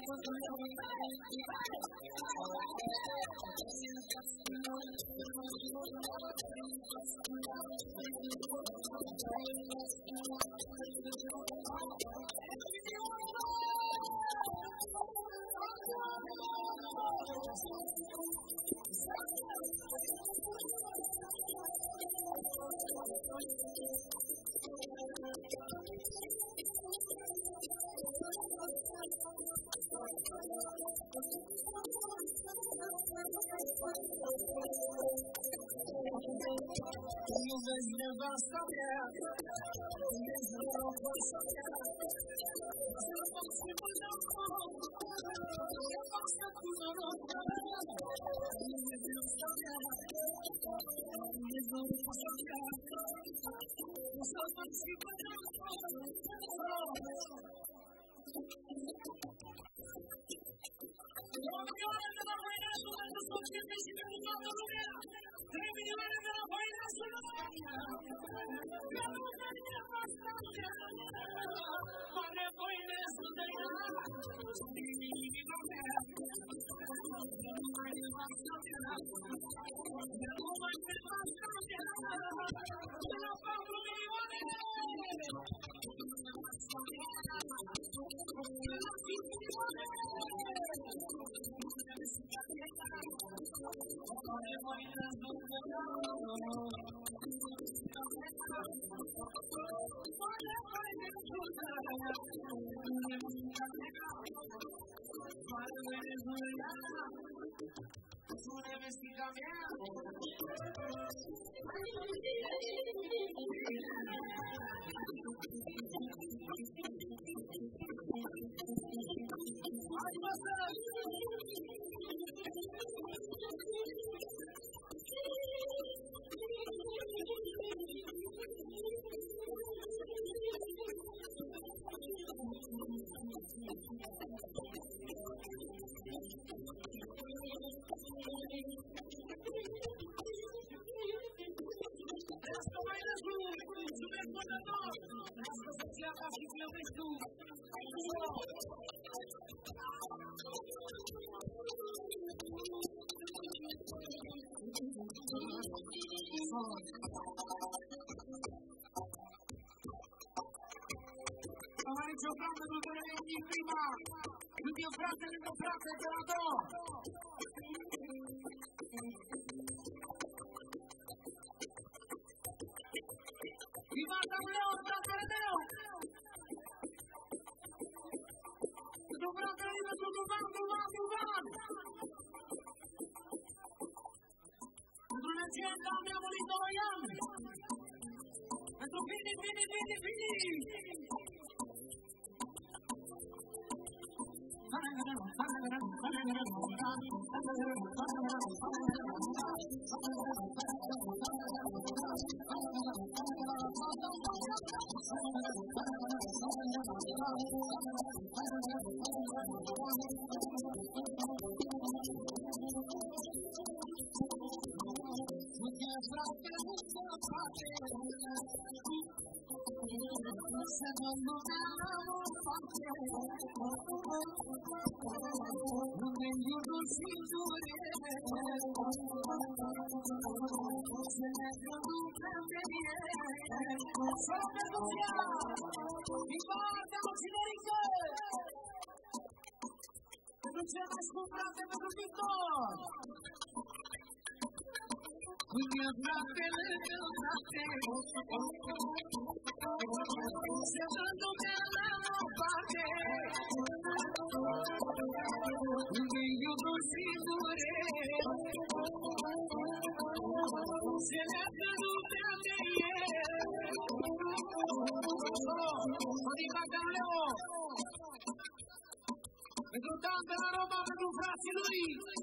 Pentru tante la Roma, pentru frații lui,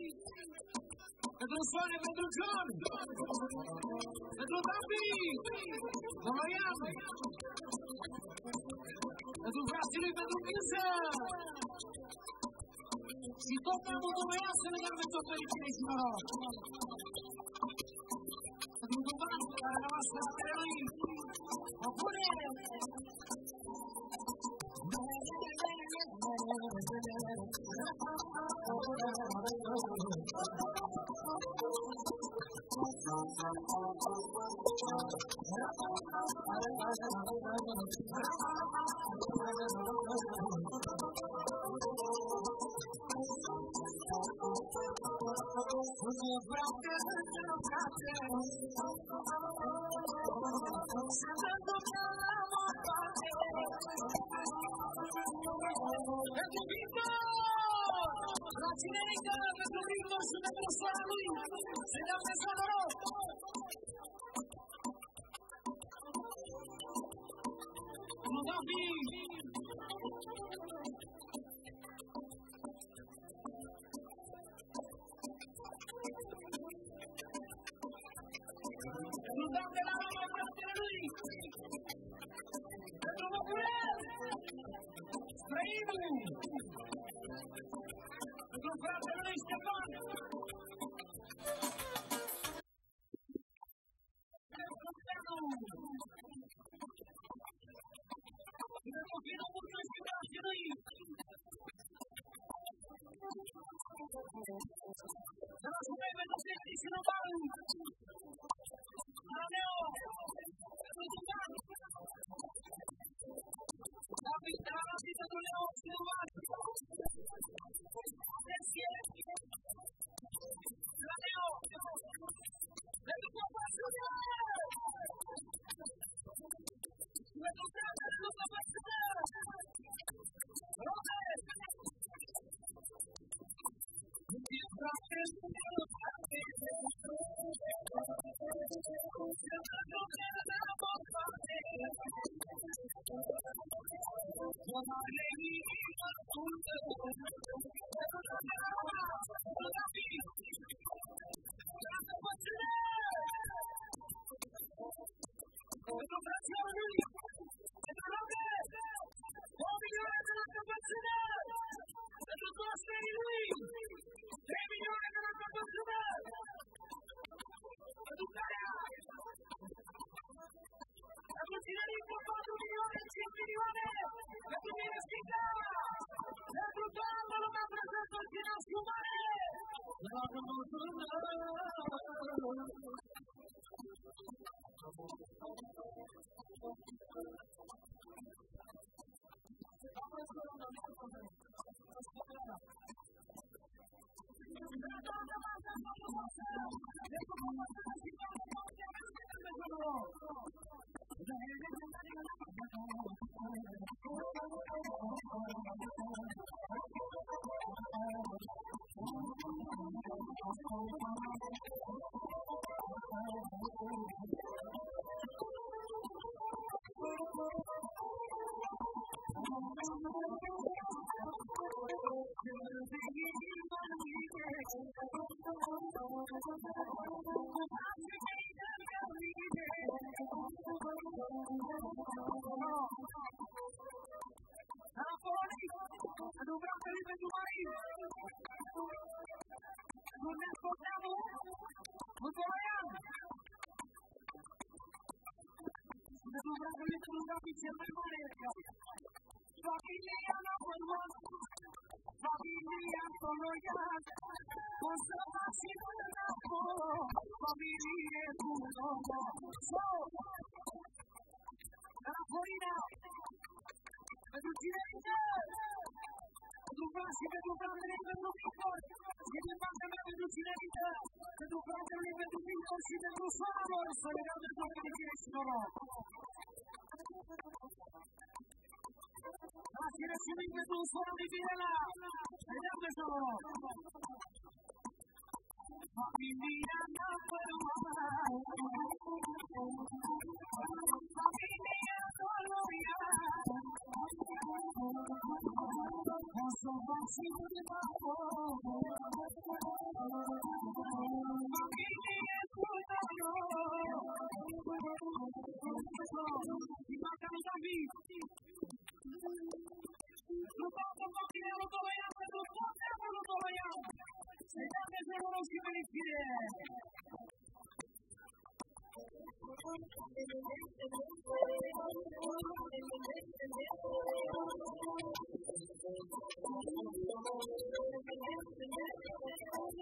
pentru Soane, pentru John, pentru David, Dorian, pentru frații lui, pentru Mircea. Și tot mai mult Dumnezeu să ne dea pentru fericire și noroc. Pentru dumneavoastră, care a rămas la lui, o pune! Thank you.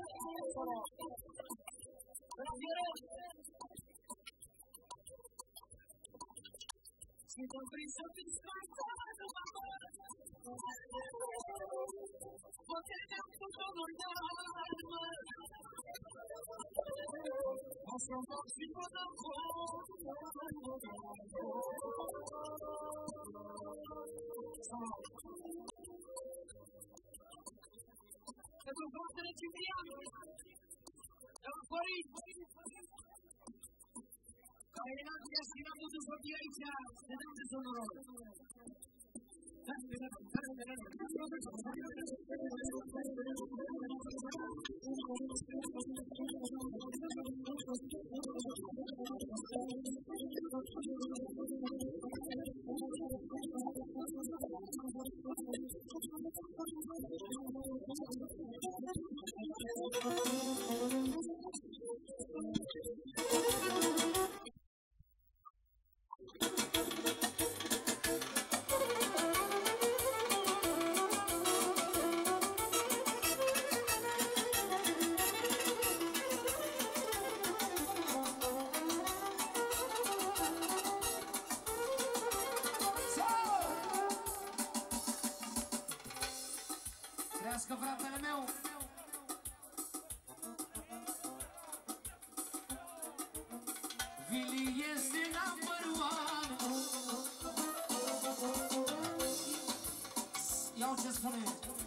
Sintem prisa disfarçado, você tem tudo no alma. Nossa voz ficou na voz. Eu não gosto de te enviar. Eu vou ir. Kaynak yaşayamızı satıyacağız. Neden de sonra? Trească fratele meu! Vili este number one. Iau ce spune.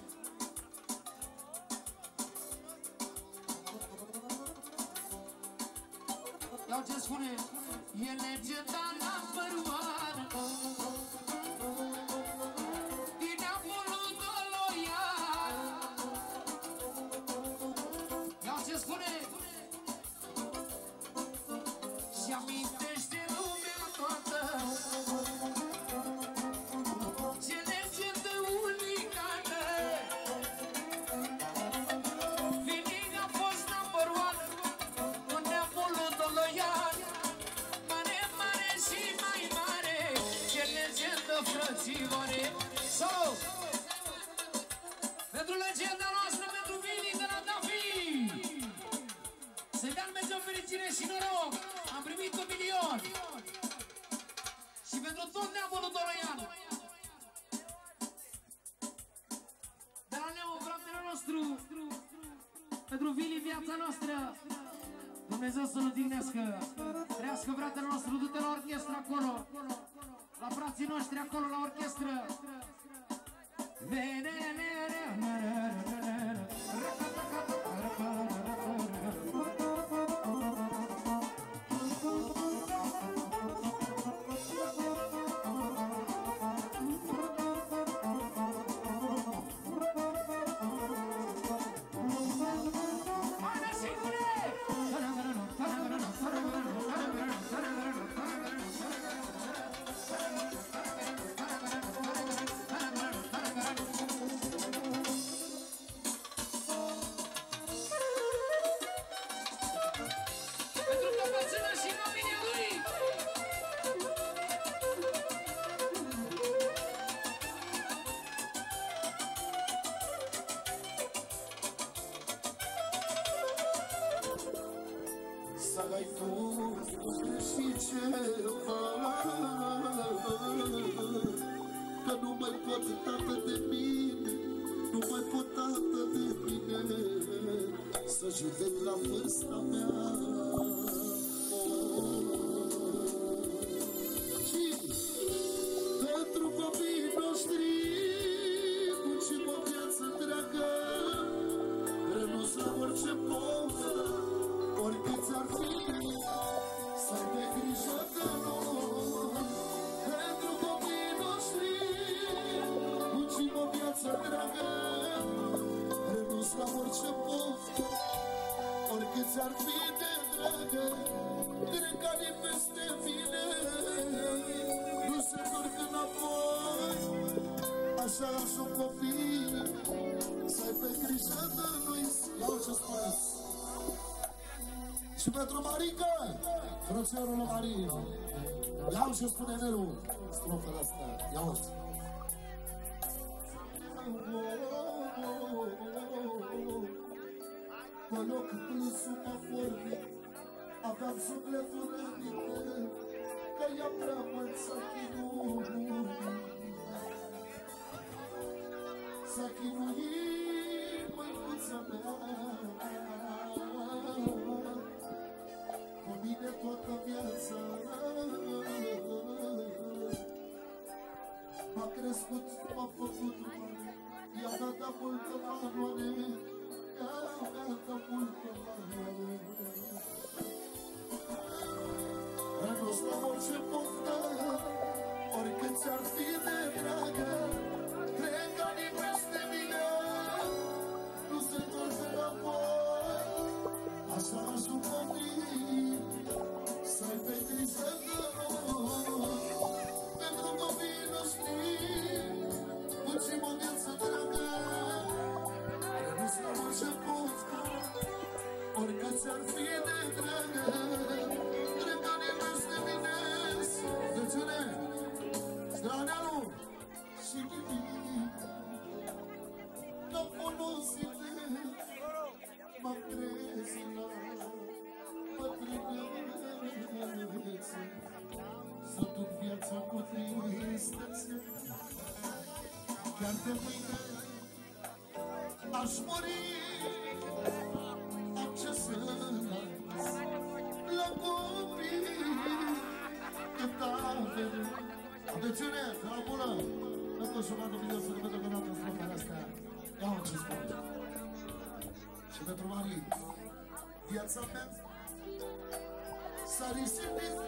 Iau ce spune. E legenda number one. Și amintește lumea toată ce legendă unicată. Vinic a fost number one în neamul Doloian. Mare, mare și mai mare, ce legendă, frățioare. Sau pentru legenda noastră, pentru Vili de la Dafi, să-i dea Dumnezeu fericire și noroc. Am primit 1 milion. Și pentru tot neamul Doloian. De la neamul fratele nostru, pentru Vili, viața noastră, Dumnezeu să-l odihnească. Trească fratele nostru, du-te la orchestră acolo, la frații noștri acolo la orchestră. Să-i fost și ceva, că nu mai pot tată de mine, nu mai pot tată de mine, să judec la vârsta mea. Și pentru copiii noștri muncim o viață întreagă, renunț la orice poză, oricât ți-ar fi, să-i de grijă de noi. Pentru copiii noștri muncim o viață întreagă, renunț la orice poză, oricât ți-ar fi de dragă. Trec ani peste mine, nu se întorc înapoi, așa ajung copiii, să-i pe grijă de noi. Iau ce spuneți. Și pentru Marica, frățiorul lui Maria, iau ce spune Nelu, strofele astea, iau-ți. Pe loc plânsul m-a formit, aveam sufletul rănit, că i-am prea mult s-a chinuit. S-a chinuit măicuța mea, cu mine toată viața. M-a crescut, m-a făcut mare, i-a dat multă valoare, i-a dat multă valoare. Renunț la orice poftă, oricât ți-ar fi de dragă, trec ani peste mine, nu se întorc înapoi. Așa aș dupări, să-i pe grijă de noi, pentru copiii noștri, muncim o viață dragă. Renunț la orice poftă, oricât ți-ar fi de dragă, trec ani peste mine. Dăciune, Straneanu și nimic n-am folosit, m-am trezit la bătrânețe, să duc viața cu tristețe. Chiar de mâine aș muri, am ce să las la copii cât avere. Atențiune, de la bună! Încă și-o la Dumnezeu să vedem că n-am strofele astea. Ia-o ce spune. Și pentru Marii, viața mea s-a risipit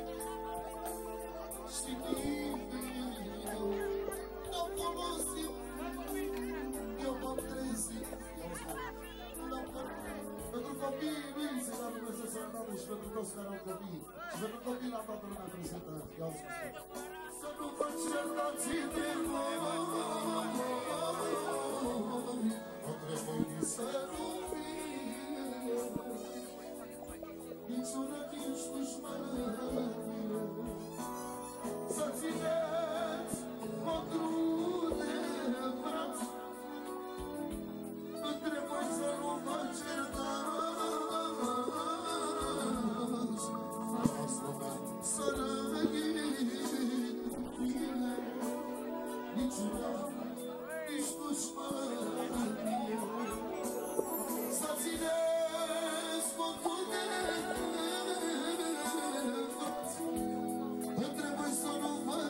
și nimic n-am folosit. Eu m-am trezit, pentru copiii mei să dea Dumnezeu sănătate și pentru toți care au copii și pentru copiii la toată lumea prezentă. Ia-o spune. Să nu vă certați de voi, între voi să nu fie niciuna nici dușmanie. Să țineți mătru de braț, între voi să nu vă certați. Să rămâneți niciuna, nici dușmanie. Să țineți focul de faț, între voi să nu vă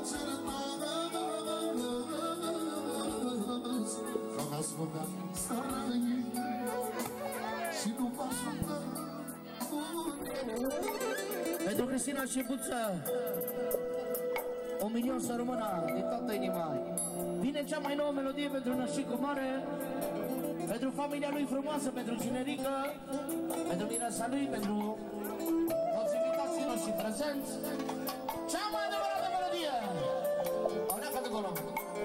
certați. Că n-ați făcut să rămâneți și nu vă ajută. Pentru Cristina Șepuță, 1 milion să rămână din toată inima. Vine cea mai nouă melodie pentru Nășicu Mare, pentru familia lui frumoasă, pentru Cinerică, pentru mireasa lui, pentru toți invitații noștri prezenți. Cea mai adevărată melodie! Auneacă de acolo!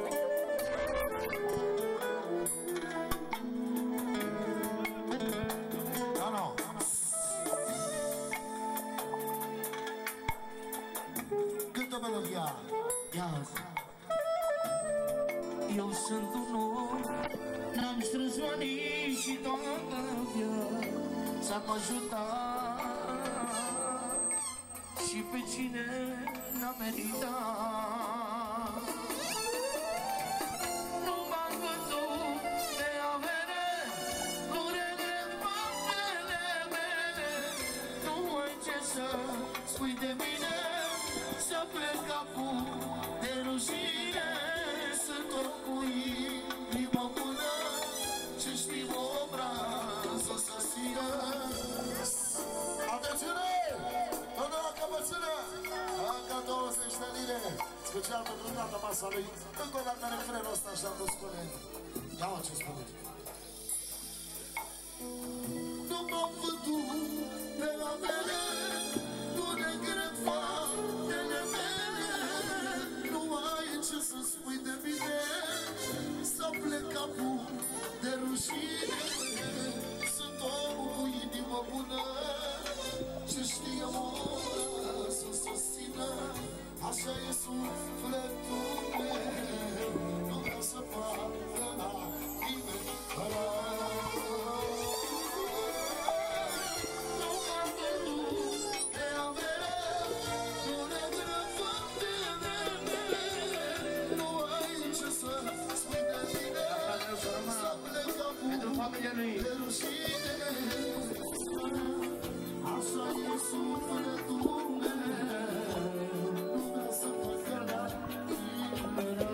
Melodia. Eu sunt un om, n-am strâns banii și toată viața m-a ajutat, și pe cine n-a meritat. Nu m-am gândit de avere, nu regret faptele mele, nu ai ce să spui de mine, să plec acum de rușine. Sunt om cu inima bună, ce știu obrazul să țină. Atențiune! Până la căpățână! Încă 20 de lire, special pentru tata masa lui. Încă o dată refrenul ăsta așa cum spune. Ia-o ce spune. Nu m-am văzut de la mele, nu regret faptele mele, nu ai ce să spui de mine, să plec acum de rușine. Sunt omul cu inimă bună, ce știe omul să susțină. Așa e sufletul meu, nu vreau să facă la nimeni. înaintea lui. Așa e sufletul meu, nu vrea să facă la tine.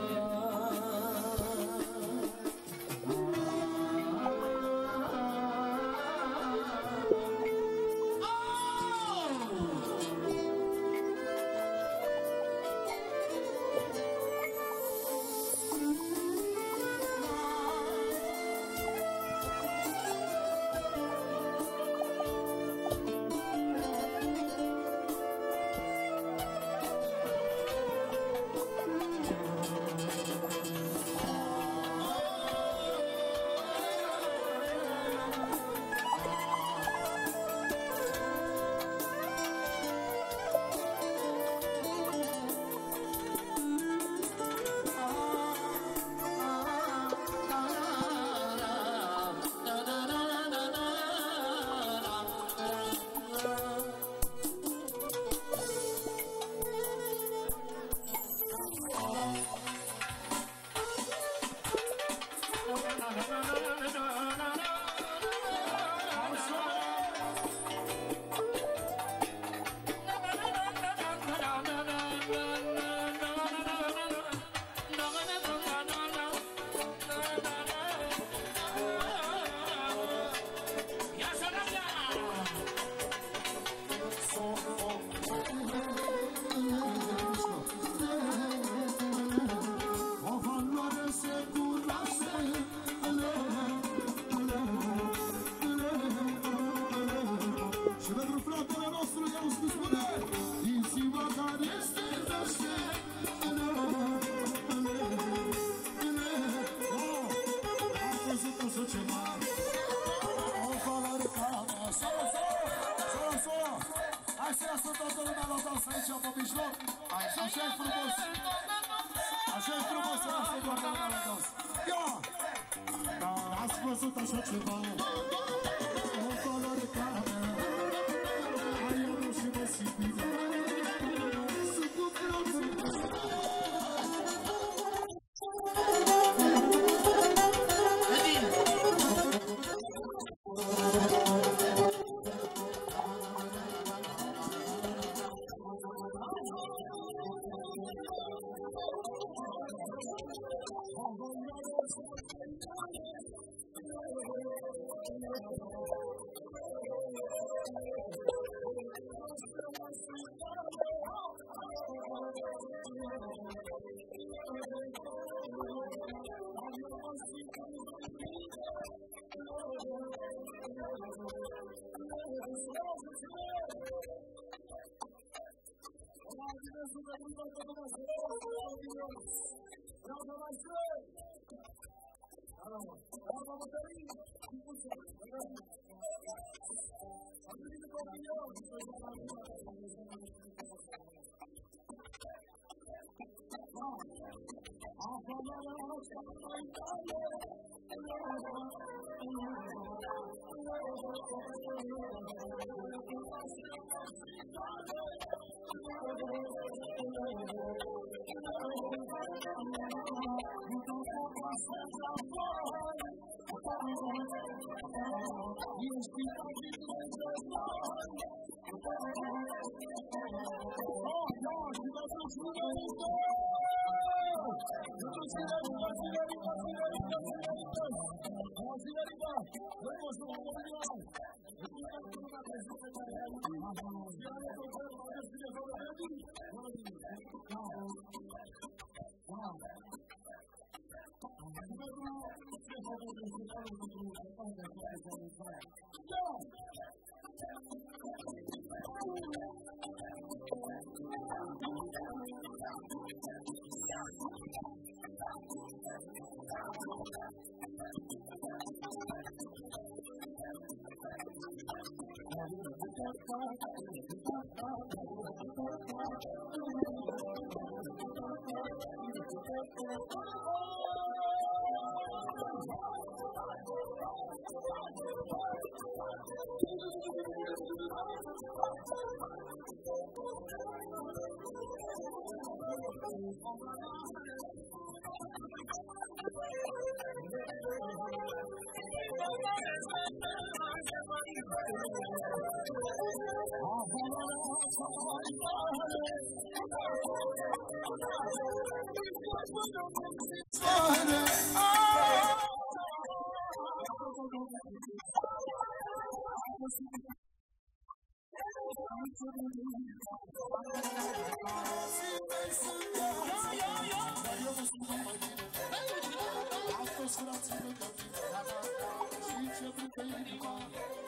Fraților, că